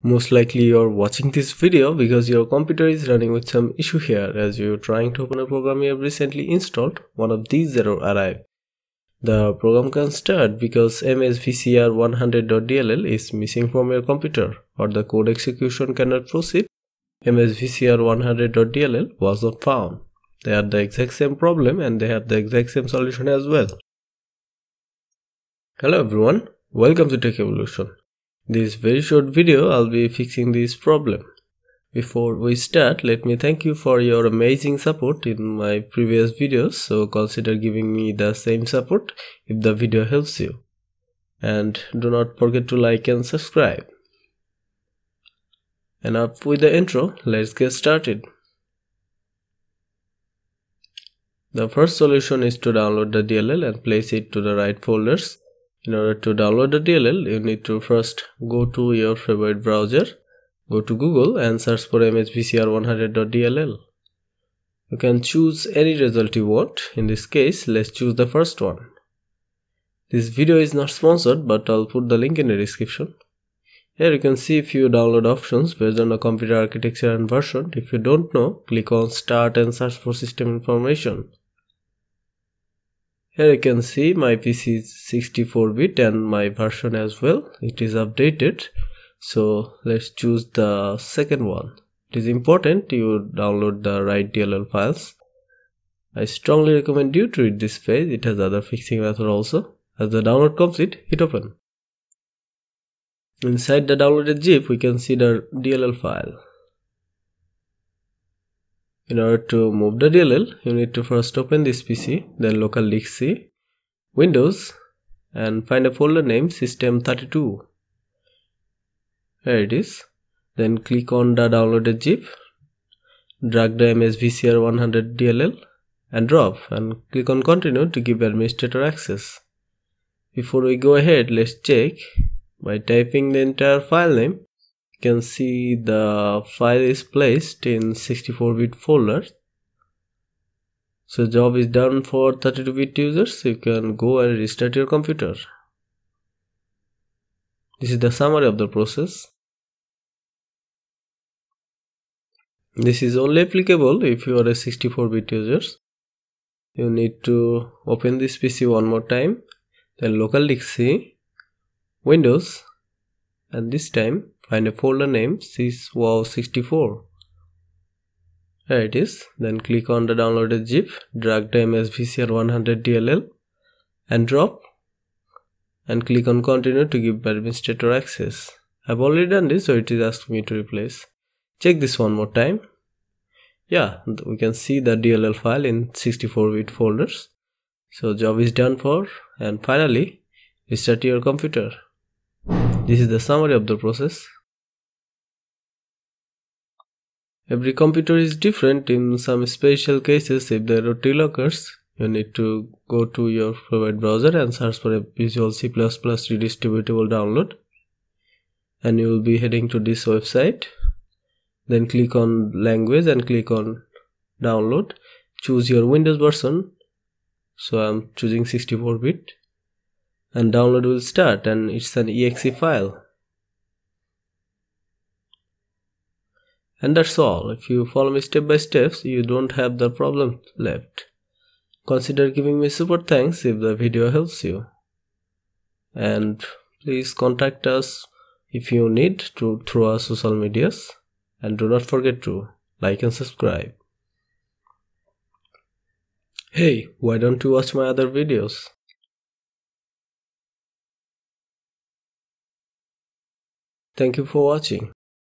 Most likely you're watching this video because your computer is running with some issue here as you're trying to open a program you have recently installed. One of these errors arrive. The program can start because MSVCR100.dll is missing from your computer or the code execution cannot proceed. MSVCR100.dll was not found. They are the exact same problem and they have the exact same solution as well. Hello everyone, welcome to Tech Evolution. In this very short video, I'll be fixing this problem. Before we start, let me thank you for your amazing support in my previous videos, so consider giving me the same support if the video helps you. And do not forget to like and subscribe. Enough with the intro, let's get started. The first solution is to download the DLL and place it to the right folders. In order to download the DLL, you need to first go to your favorite browser, go to Google and search for MSVCR100.dll. You can choose any result you want. In this case, let's choose the first one. This video is not sponsored, but I'll put the link in the description. Here you can see a few download options based on the computer architecture and version. If you don't know, click on Start and search for system information. Here you can see my PC is 64-bit and my version as well. It is updated. So let's choose the second one. It is important you download the right DLL files. I strongly recommend you to read this page. It has other fixing method also. As the download complete, hit open. Inside the downloaded zip, we can see the DLL file. In order to move the DLL, you need to first open this PC, then local disk C, Windows, and find a folder named System32. Here it is. Then click on the downloaded zip, drag the MSVCR100.dll and drop, and click on Continue to give administrator access. Before we go ahead, let's check. By typing the entire file name, you can see the file is placed in 64-bit folder. So job is done for 32-bit users. You can go and restart your computer. This is the summary of the process. This is only applicable if you are a 64-bit user. You need to open this PC one more time, then local disk C, Windows, and this time find a folder named syswow64. Here it is. Then click on the downloaded zip, drag the MSVCR100.dll and drop, and click on Continue to give administrator access. I've already done this, so it is asking me to replace. Check this one more time. Yeah, we can see the DLL file in 64-bit folders. So job is done for, and finally restart your computer. This is the summary of the process. Every computer is different. In some special cases, if the error still occurs, you need to go to your favorite browser and search for a Visual C++ redistributable download, and you will be heading to this website. Then click on language and click on download. Choose your Windows version. So I'm choosing 64-bit. And download will start, and it's an exe file. And that's all. If you follow me step by steps, you don't have the problem left. Consider giving me super thanks if the video helps you. And please contact us if you need to through our social medias. And do not forget to like and subscribe. Hey, why don't you watch my other videos? Thank you for watching.